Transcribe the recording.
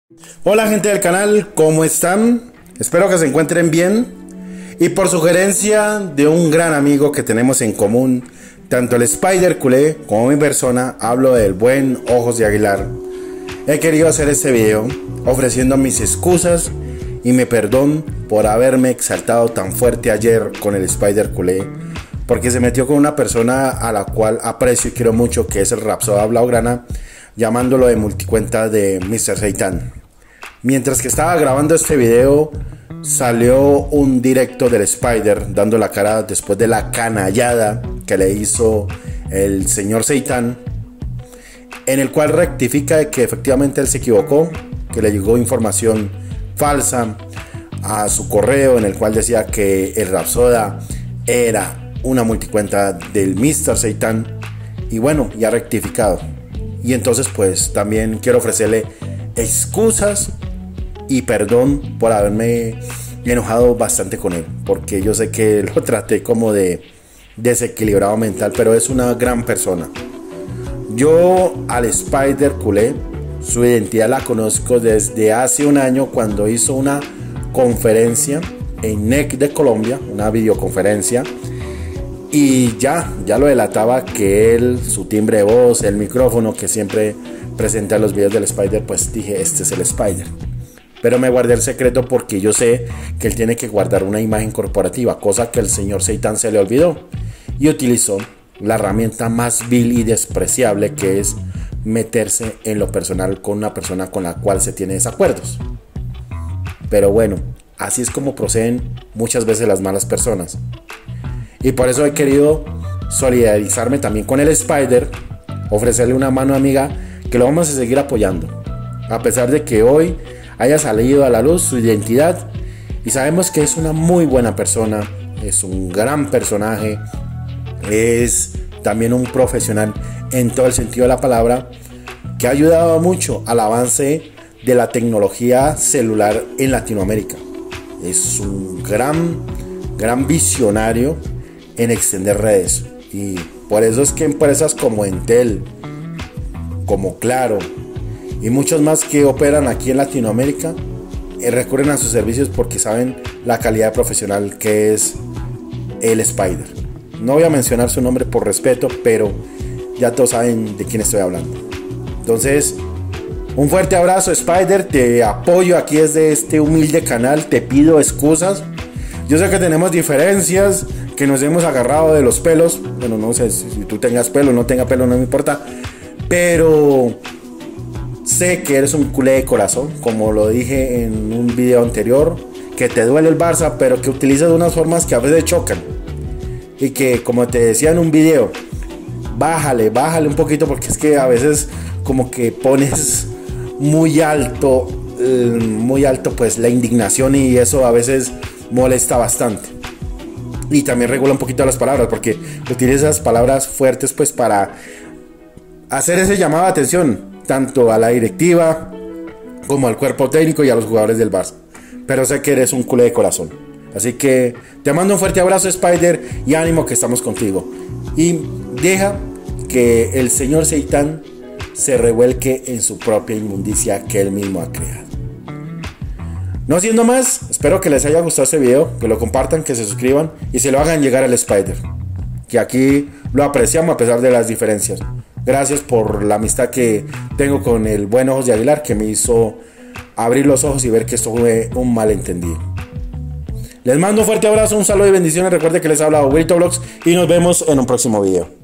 Hola gente del canal, ¿cómo están? Espero que se encuentren bien. Y por sugerencia de un gran amigo que tenemos en común, tanto el Spider Culé como mi persona, hablo del buen Ojos de Aguilar. He querido hacer este video ofreciendo mis excusas y mi perdón por haberme exaltado tan fuerte ayer con el Spider Culé, porque se metió con una persona a la cual aprecio y quiero mucho, que es el Rapsoda Blaugrana, llamándolo de multicuenta de Mr. Satan. Mientras que estaba grabando este video, salió un directo del Spider dando la cara después de la canallada que le hizo el señor Satan, en el cual rectifica de que efectivamente él se equivocó, que le llegó información falsa a su correo en el cual decía que el Rapsoda era una multicuenta del Mr. Satan, y bueno, ya rectificado. Y entonces pues también quiero ofrecerle excusas y perdón por haberme enojado bastante con él, porque yo sé que lo traté como de desequilibrado mental, pero es una gran persona. Yo al Spider Culé, su identidad la conozco desde hace un año, cuando hizo una conferencia en NEC de Colombia, una videoconferencia, y ya lo delataba que él, su timbre de voz, el micrófono que siempre presenta en los videos del Spider, pues dije, este es el Spider. Pero me guardé el secreto porque yo sé que él tiene que guardar una imagen corporativa, cosa que el señor Satan se le olvidó, y utilizó la herramienta más vil y despreciable, que es meterse en lo personal con una persona con la cual se tiene desacuerdos. Pero bueno, así es como proceden muchas veces las malas personas. Y por eso he querido solidarizarme también con el Spider, ofrecerle una mano amiga, que lo vamos a seguir apoyando, a pesar de que hoy haya salido a la luz su identidad, y sabemos que es una muy buena persona, es un gran personaje, es también un profesional en todo el sentido de la palabra, que ha ayudado mucho al avance de la tecnología celular en Latinoamérica. Es un gran visionario en extender redes, y por eso es que empresas como Entel, como Claro y muchos más que operan aquí en Latinoamérica recurren a sus servicios, porque saben la calidad de profesional que es el Spider. No voy a mencionar su nombre por respeto, pero ya todos saben de quién estoy hablando. Entonces, un fuerte abrazo, Spider, te apoyo aquí desde este humilde canal, te pido excusas. Yo sé que tenemos diferencias, que nos hemos agarrado de los pelos. Bueno, no sé si tú tengas pelo o no tengas pelo, no me importa, pero sé que eres un culé de corazón, como lo dije en un video anterior, que te duele el Barça, pero que utilizas unas formas que a veces chocan, y que, como te decía en un video, bájale un poquito, porque es que a veces como que pones muy alto pues la indignación, y eso a veces molesta bastante. Y también regula un poquito las palabras, porque utilizas palabras fuertes pues para hacer ese llamado de atención tanto a la directiva como al cuerpo técnico y a los jugadores del Barça. Pero sé que eres un culé de corazón, así que te mando un fuerte abrazo, Spider, y ánimo, que estamos contigo. Y deja que el señor Satan se revuelque en su propia inmundicia que él mismo ha creado. No siendo más, espero que les haya gustado este video, que lo compartan, que se suscriban y se lo hagan llegar al Spider, que aquí lo apreciamos a pesar de las diferencias. Gracias por la amistad que tengo con el buen Ojos de Aguilar, que me hizo abrir los ojos y ver que esto fue un malentendido. Les mando un fuerte abrazo, un saludo y bendiciones. Recuerden que les ha hablado Wilito Vlogs, y nos vemos en un próximo video.